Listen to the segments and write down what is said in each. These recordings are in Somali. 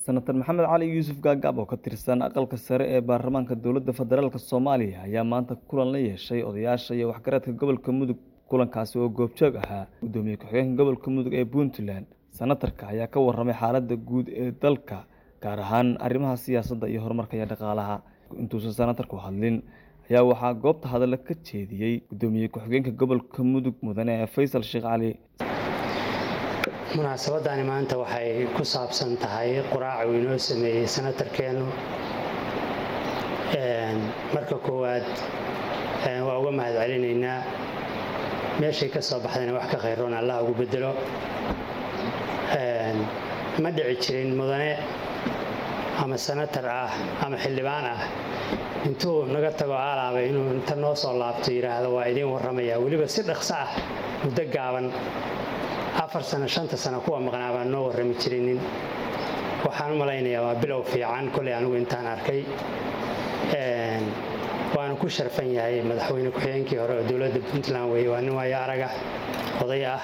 Senator Maxamed Cali Yuusuf Gaagab oo ka tirsan aqalka sare ee baarlamaanka dowladda federaalka Soomaaliya ayaa maanta kulan la yeeshay odayaasha iyo waxgaradka gobolka Mudug. Kulankaasi oo goobjoog ahaa gudoomiye ku-xigeenka gobolka Mudug ee Puntland. Senatarka ayaa ka warramay xaaladda guud ee dalka, gaar ahaan arrimaha siyaasadda iyo horumarka dhaqaalaha. Intuusan senatarku hadlin ayaa waxaa goobta hadal ka jeediyay gudoomiye ku-xigeenka gobolka Mudug Mudane Faysal Sheekh Cali. munaasabadani maanta waxay ku saabsan tahay quraac uu inoo sameeyay senatarkeenu. marka koowaad waa uga mahadcelinaynaa meeshay ka soo baxdayna wax ka khayroon Allah ugu bedelo. ma dhici jirin mudane ama senatar ah ama xildhibaan ah intuu naga tago aalaabay inuu inta noo soo laabto yiraahdo waa idin warramaya waliba si dhaqso ah muddo gaaban 4 sano 5 sano kuwa maqnaa baan noo warrami jirinin. waxaan u malaynayaa waa bilow fiican kulay anigu intaan arkay. waana ku sharfan yahay madaxweyne ku-xigeenkii hore oo dowladda Puntland weeye, waa nin waayo araga oday ah.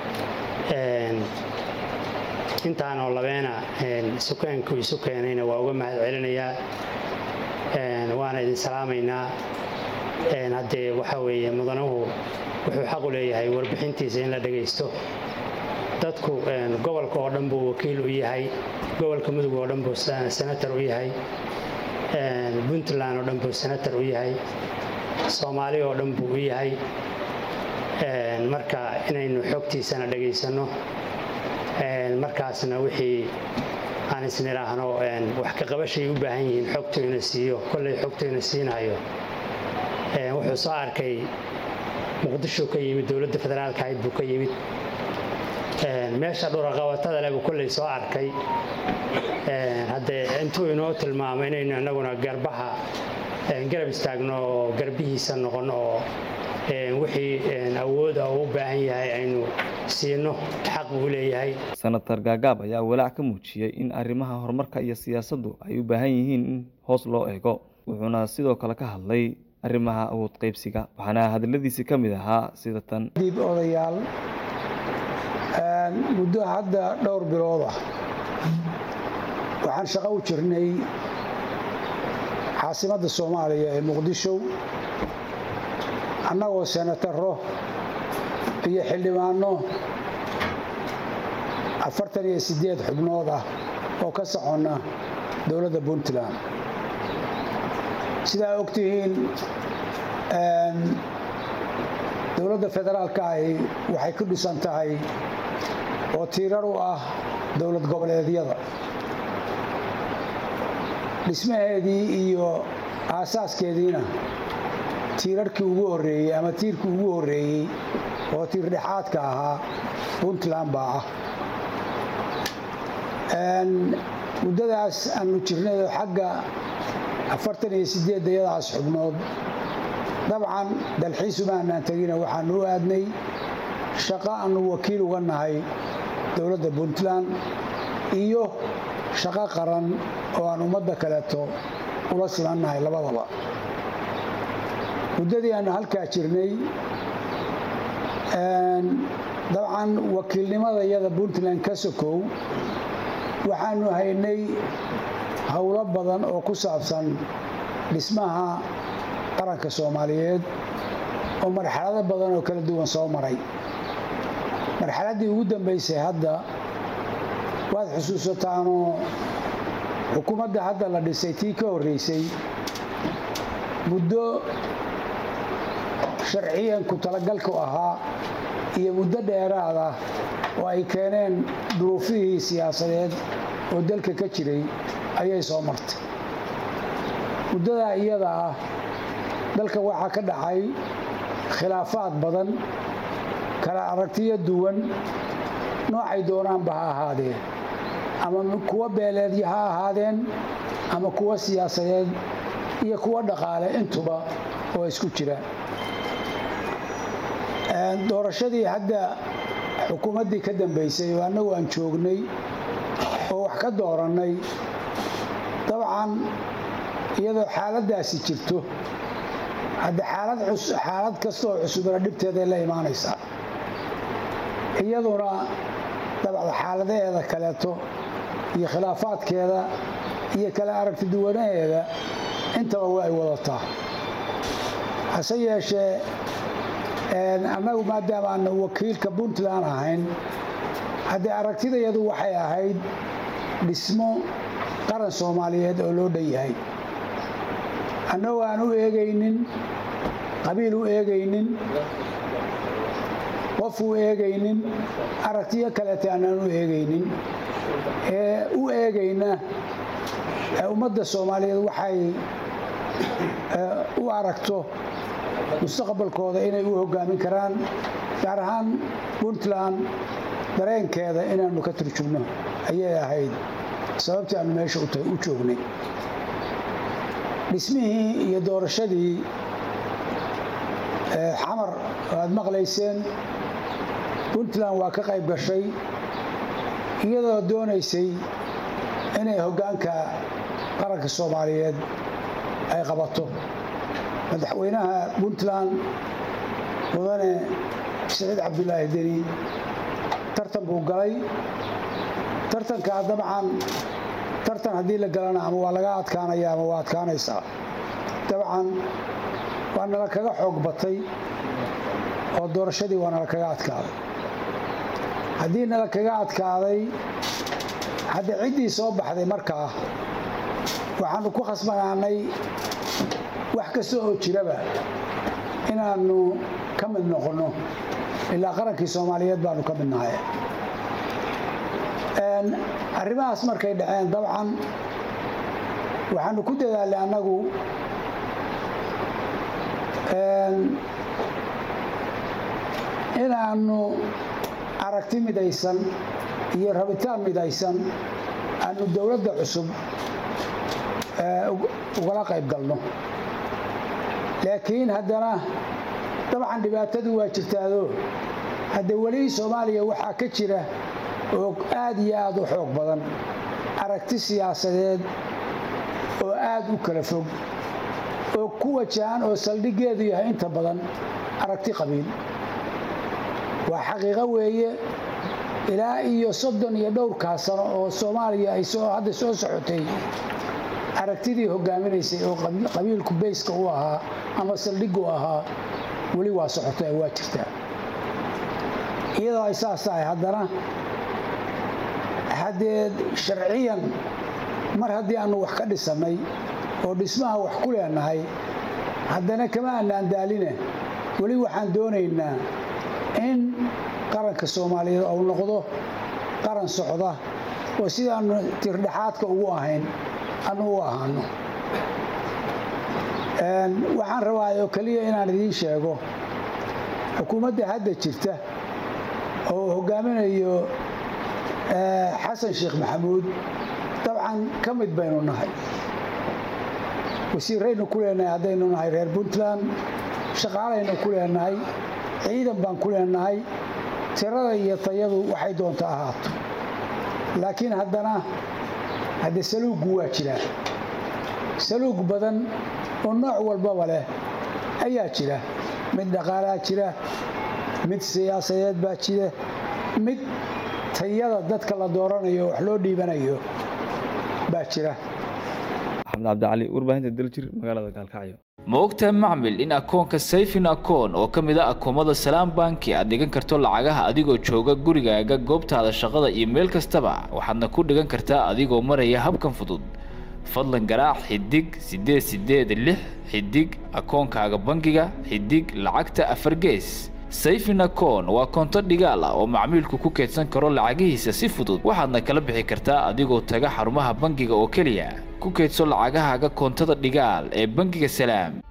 intaan oo labeena sukaanku isu keenayna waa uga mahadcelinayaa. waana idin salaamaynaa. haddee waxa weeye mudanuhu wuxuu xaq u leeyahay warbixintiisa in la dhagaysto. dadku gobolka oo dhan buu wakiil u yahay, gobolka Mudug oo dhan buu senator u yahay, Puntland oo dhan buu senator u yahay, Soomaaliya oo dhan buu u yahay. marka inaynu xogtiisana dhagaysano, markaasna wixii aan isniraahno wax ka qabashay u baahan yihiin xogtu inuu siiyo. kolley xogtu inuu siinayo wuxuu soo arkay Muqdisho ka yimid, dowladda federaalka ahayd buu ka yimid. meesha dhuraqabatada leh buu kolley soo arkay. haddee intuu inoo tilmaamo inaynu annaguna garab istaagno oo garbihiisa noqono oo wixii awooda uu u baahan yahay aynu siino xaq buu leeyahay. Senator Gaagab ayaa walaac ka muujiyay in arrimaha horumarka iyo siyaasaddu ay u baahan yihiin in hoos loo eego. wuxuuna sidoo kale ka hadlay arrimaha awood qaybsiga, waxaana hadaladiisa ka mid ahaa sida tan. dib odayaal muddo hadda dhowr bilood ah waxaan shaqo u jirnay caasimadda Soomaaliya ee Muqdisho, annagoo senataro iyo xildhibaano 48 xubnood ah oo ka socona dowladda Puntland. sidaa ogtihiin dowladda federaalka waxay ku dhisan tahay oo tiirar u ah dowlad goboleedyada. dhismaheedii iyo aasaaskeediina tiirarkii ugu horreeyey ama tiirkii ugu horreeyey oo tiir dhexaadka ahaa Puntland baa ah. muddadaas aanu jirnay xagga 48 dayadaas xubnood dabcan dalxiis uma aanan tagina waxaanu u aadnay shaqo aanu wakiil uga nahay dowladda Puntland iyo shaqo qaran oo aan ummadda kaleeto ula simannahay labadaba. muddadii aanu halkaa jirnay dabcan wakiilnimada iyada Puntland ka sokow waxaanu haynay howlo badan oo ku saabsan dhismaha qaranka Soomaaliyeed oo marxalado badan oo kala duwan soo maray. marxaladii ugu dambeysay hadda waad xusuusataanoo xukuumadda hadda la dhisay tii ka horreysay muddo sharciyan ku talagalku ahaa iyo muddo dheeraad ah oo ay keeneen duruufihii siyaasadeed oo dalka ka jiray ayay soo martay. muddadaa iyada ah dalka waxaa ka dhacay khilaafaad badan, kala aragtiyo duwan, noocay doonaanba ha ahaadeen, ama kuwa beeleedya ha ahaadeen ama kuwa siyaasadeed iyo kuwa dhaqaale intuba oo isku jira. doorashadii hadda xukuumaddii ka dambeysay oo annagu aan joognay oo wax ka doorannay, dabcan iyadoo xaaladdaasi jirto hadda xaalad kasta oo cusubna dhibteeday la imaanaysaa. iyaduna dabcan xaaladaheeda kaleeto iyo khilaafaadkeeda iyo kala aragti duwanaheeda intaba waa ay wadataa. hase yeeshee annagu maadaama aanu wakiilka Puntland ahayn, haddii aragtidayadu waxay ahayd dhismo qaran Soomaaliyeed oo loo dhan yahay, annagoo aan u eegaynin qabiil, u eegaynin qof, u eegaynin aragtiyo kaleeta aanaan u eegaynin, u eegayna ummadda Soomaaliyeed waxay u aragto mustaqbalkooda inay u hoggaamin karaan, gaar ahaan Puntland dareenkeeda inaanu ka turjubno ayay ahayd sababtii aanu meesha u joognay. dhismihii iyo doorashadii xamar aad maqlayseen, Puntland waa ka qayb gashay iyadoo doonaysay inay hoggaanka qaranka Soomaaliyeed ay qabato. madaxweynaha Puntland mudane Siciid Cabdulaahi Deni tartan buu galay. tartanka dabcan tartan haddii la galana ama waa laga adkaanaya ama waa adkaanaysaa. dabcan waa nala kaga xoog batay oo doorashadii waa nala kaga adkaaday. haddii nala kaga adkaaday, hadda ciddii soo baxday markaa waxaanu ku khasbanaanay wax kasta oo jiraba inaanu ka mid noqonno, ilaa qarankii Soomaaliyeed baanu ka mid nahay. arrimahaas markay dhaceen, dabcan waxaanu ku dadaalnay annagu inaanu aragti midaysan iyo rabitaan midaysan aanu dowladda cusub ugala qayb galno. laakiin haddana dabcan dhibaatadu waa jirtaado, hadda weli Soomaaliya waxaa ka jira oo aad iyo aad u xoog badan aragti siyaasadeed oo aad u kala fog, oo ku wajahan oo saldhiggeedu yahay inta badan aragti qabiil. waa xaqiiqo weeye, ilaa iyo 30 iyo dhowrkaa sano oo Soomaaliya ay hadda soo socotay, aragtidii hoggaaminaysay oo qabiilku bayska u ahaa ama saldhiggu ahaa weli waa socotay, waa jirtaa. iyadoo ay saas tahay, haddana haddee sharciyan mar haddii aanu wax ka dhisannay oo dhismaha wax ku leenahay, haddana kama aanaan daaline weli waxaan doonaynaa in qaranka Soomaaliyeed uu noqdo qaran socda oo sidaanu tirdhaxaadka ugu ahayn aanu u ahaano. waxaan rabaa oo kaliya inaan idiin sheego, xukuumadda hadda jirta oo hoggaaminayo xasan sheekh maxamuud, dabcan ka mid baynu nahay. wasiiraynu ku leenahay haddaynu nahay reer Puntland, shaqaalaynu ku leenahay, ciidan baan ku leenahay, tirada iyo tayadu waxay doonta ahaato. laakiin haddana hadda saluuggu waa jiraa, saluug badan oo nooc walbaba leh ayaa jira. mid dhaqaalaa jira, mid siyaasadeed baa jira, mid tayada dadka la dooranayo wax loo dhiibanayo baa jira. Axmed Cabdi Cali, warbaahinta Daljir, magaalada Gaalkacyo. ma ogtahay macmil in akoonka Sayfin Akoon oo ka mid ah akoomada Salaam Banki aad dhigan karto lacagaha adigoo jooga gurigaaga, goobtaada shaqada iyo meel kastaba? waxaadna ku dhigan kartaa adigoo maraya habkan fudud. fadlan garaac xidig 886 xidig akoonkaaga bangiga xidig lacagta 4 gees. Sayfin Akoon waa koonto dhigaal ah oo macmiilku ku keydsan karo lacagihiisa si fudud, waxaadna kala bixi kartaa adigoo taga xarumaha bangiga oo kaliya. ku keydso lacagahaaga koontada dhigaal ee bangiga Salaam.